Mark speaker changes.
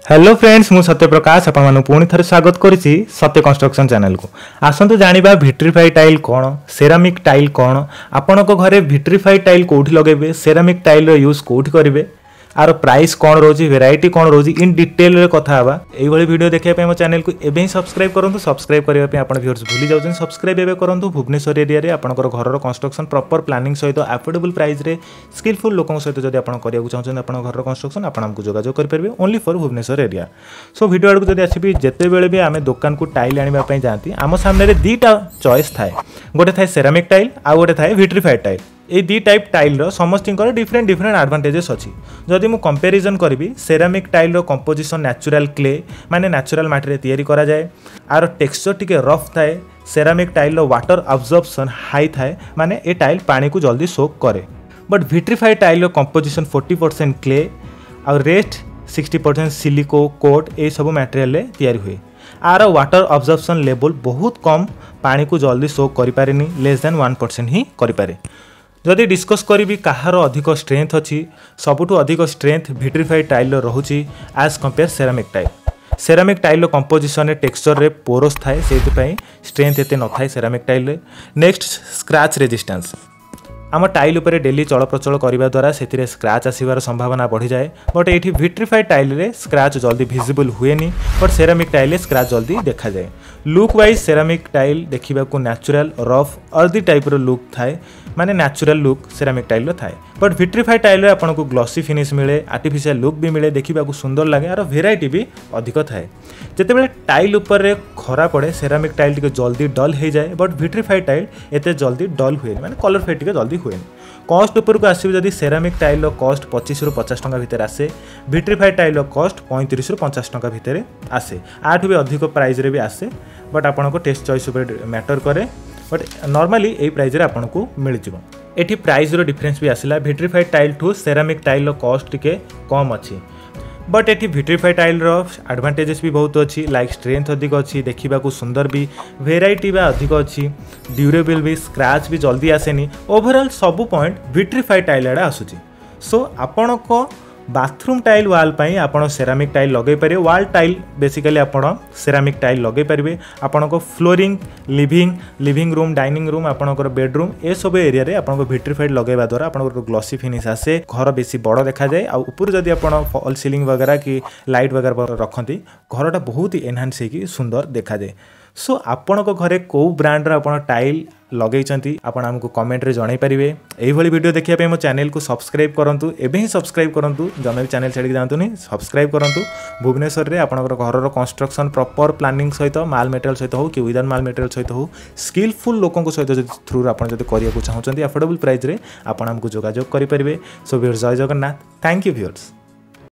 Speaker 1: Hello friends मु सत्यप्रकाश आपण पुणी थे स्वागत करिछि सत्य कंस्ट्रक्शन चैनल को। आसतु जानिबा विट्रीफाइड टाइल कौन, सेरामिक टाइल कौन, आपण को घरे विट्रीफाइड टाइल कोठी लगेबे, सेरामिक टाइल रो यूज कोठी करिवे, आर प्राइस कौन रोजी, वेराइटी कौन रोजी, इन डिटेल रे कथा हवा। एई भली वीडियो देखिया पे मो चैनल को एबे ही सब्सक्राइब करंतु। सब्सक्राइब करिया पे आपण व्यूअर्स भूली जाउछन, सब्सक्राइब एबे करंतु। भुवनेश्वर एरिया रे आपणकर घरर कंस्ट्रक्शन प्रॉपर प्लानिंग सहित अफोर्डेबल प्राइस रे स्किलफुल लोकन सहित जदि आपण करिया चाहछन आपण घरर कंस्ट्रक्शन आपण हमकु जोगाजोग करि परबे only for Bhubaneswar area. So video आडू जदि आसीबी जेते बेले भी आमे दुकान को टाइल आनिबा पई जांती आम सामने रे दीटा चॉइस थाए, गोटे थाए सेरामिक टाइल आ गोटे थाए विट्रीफाइड टाइल। ये दी टाइप टाइल समस्त डिफरेंट डिफरेंट एडवांटेजेस अच्छी। जदि मु कंपैरिजन करी ceramic tile composition natural clay माने नेचुरल माटी तैयारी करा जाए, आर टेक्सचर टिके रफ थाए। Ceramic tile water absorption high थाए माने ए टाइल पानी को जल्दी सोक करे। But vitrified tile composition 40% clay और रेस्ट 60% सिलिको कोट ए सब मटेरियल तैयारी हुए। आर वाटर अब्जॉर्प्शन लेवल बहुत कम, पानी को जल्दी सोक करि पारेनी, लेस देन 1% ही करि पारे। जदि डिस्कस करी कहार अधिक स्ट्रेंथ अच्छी, सबुठु अधिक स्ट्रेंथ विट्रीफाइड टाइल रोचे as compare ceramic tile. Ceramic tile composition texture रे पोरस थाए, से स्ट्रेंथ एते न थाए ceramic tile. Next scratch resistance. आम टाइल उपरे डेली चल प्रचल करने द्वारा से स्क्रैच आसबार संभावना बढ़ी जाए। बट ये विट्रीफाइड टाइल रे स्क्रैच जल्दी विजिबल हुए नहीं, बट सेरामिक टाइल स्क्रैच जल्दी देखा जाए। लुक वाइज सेरामिक टाइल देखा नेचुरल रफ अर्दी टाइप रो लुक थाए, माने नेचुरल लुक सेरामिक टाइल थाए। बट विट्रीफाइड टाइल आपन को ग्लॉसी फिनिश मिले, आर्टिफिशियल लुक भी मिले, देखा सुंदर लगे, और वेराइटी भी अधिक थाए। जितेबाला टाइल उपर खरा पड़े सेरामिक टाइल टिके जल्दी डल हो जाए, बट विट्रीफाइड टाइल एते जल्दी डल हुए माने कलर फेड टिके जल्दी हुए। कॉस्ट उपर को आसबे जदि सेरामिक टाइल कॉस्ट 25 ରୁ 50 टंका भितर आसे, विट्रीफाइड टाइल कॉस्ट 35 ରୁ 50 टंका भितर आसे। आठ भी अधिक प्राइस रे भी आसे, बट आपन को टेस्ट चॉइस उपर मैटर करे। बट नॉर्मली यही प्राइस रे आपन को मिल जिवो। एठी प्राइस रो डिफरेंस भी आसिला, विट्रीफाइड टाइल ठू सेरामिक टाइल कॉस्ट टिके कम अच्छी। बट ये विट्रीफाइड टाइल एडवांटेजेस भी बहुत अच्छी, लाइक स्ट्रेंथ अधिक अच्छी, देखा सुंदर भी, वेराइटी भी अधिक अच्छी, ड्यूरेबल भी, स्क्रैच भी जल्दी आसेनी। ओवरऑल सबू पॉइंट विट्रीफाइड टाइल आड़े आसूची। सो आपण को बाथरूम टाइल वाल पाई आपण सेरामिक टाइल लगे पारे। वाल टाइल बेसिकली आपण सेरामिक टाइल लगे पारे। आपण को flooring, living room, dining room, आपणकर बेडरूम ए सब एरिया रे आपण को विट्रीफाइड लगेबा द्वारा आपणकर ग्लॉसी फिनिश आसे, घर बेसी बड़ देखा जाए। आ ऊपर जदि आपण फॉल सीलिंग वगैरह की लाइट वगैरह रखती, घरटा बहुत ही एनहांस होगी सुंदर देखा जाए। सो आपण को घरे को ब्रांड रा आपण टाइल लगेइचंती आपण हमको कमेंट रे जणाई परिबे। एही भली वीडियो देखिया पे मो चैनल को सब्सक्राइब करंतु, एबे ही सब्सक्राइब करंतु, जमे भी चैनल छाडी जांतु नहीं, सब्सक्राइब करंतु। भुवनेश्वर रे आपणकर घरर कंस्ट्रक्शन प्रॉपर प्लानिंग सहित माल मटेरियल सहित हो कि विदाउट माल मटेरियल सहित हो, स्किलफुल लोकन सहित जदि थ्रू आपण जदि करिया को चाहउचंती अफोर्डेबल प्राइस रे आपण हमको जोगाजोग करि परिबे। सो व्यूअर्स जय जगन्नाथ, थैंक यू व्यूअर्स।